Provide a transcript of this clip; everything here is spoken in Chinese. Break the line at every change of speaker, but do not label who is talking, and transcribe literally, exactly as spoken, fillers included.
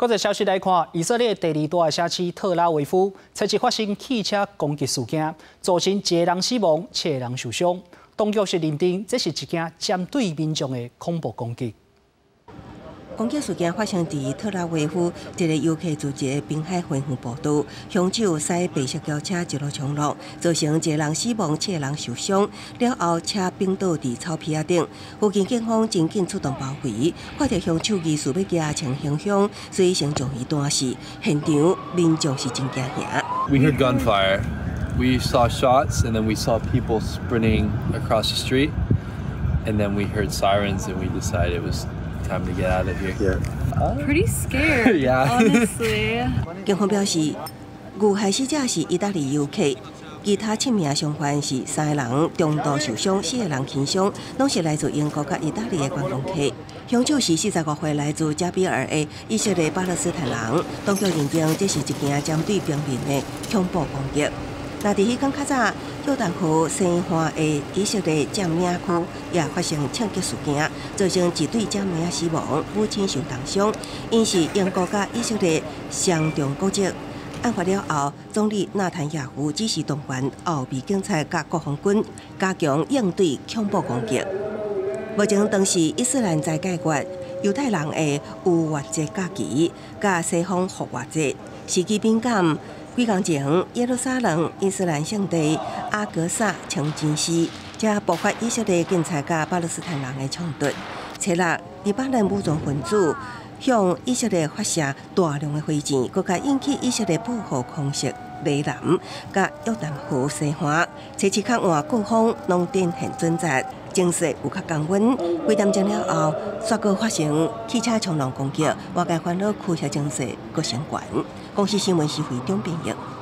国际消息来看，以色列第二大的城市特拉维夫，昨日发生汽车攻击事件，造成一个人死亡，七个人受伤。当局是认定这是一件针对民众的恐怖攻击。
攻击事件发生伫特拉维夫一个游客组织的滨海飞行步道，凶手驶白色轿车一路冲路，造成一个人死亡，七个人受伤。了后，车并倒伫草皮仔顶，附近警方真紧出动包围，看到凶手疑似要加情行凶，所以先将伊断死。现场民众是真惊吓。
We heard gunfire, we saw shots, and then we saw people sprinting across the street, and then we heard sirens, and we decided it was. Time to get out of here.
Yeah. Pretty scared.
Yeah.
Honestly.
警方表示，遇害死者是意大利游客，其他七名伤患是三个人中度受伤，四个人轻伤，拢是来自英国甲意大利的观光客。凶手是四十五岁来自加比尔的以色列巴勒斯坦人。当局认定这是一件针对平民的恐怖攻击。 那伫迄天较早，约旦河西岸的以色列占领区也发生枪击事件，造成一对姐妹死亡，母亲受重伤。因是英国甲以色列双重国籍。案发了后，总理纳坦雅胡指示动员奥比警察甲国防军加强应对恐怖攻击。目前当时伊斯兰在解决犹太人的逾越节假期，甲西方复活节，时机敏感。 几天前，耶路撒冷伊斯兰圣地阿格萨清真寺，才爆发以色列警察甲巴勒斯坦人的冲突。七日，黎巴嫩武装分子向以色列发射大量的飞箭，更加引起以色列报复空袭雷南甲约旦河西岸。七七较换各方拢展现准则，情势有较降温。几点钟了后，煞阁发生汽车冲浪攻击，外界烦恼区遐情势阁升悬。公司新闻是非中编译。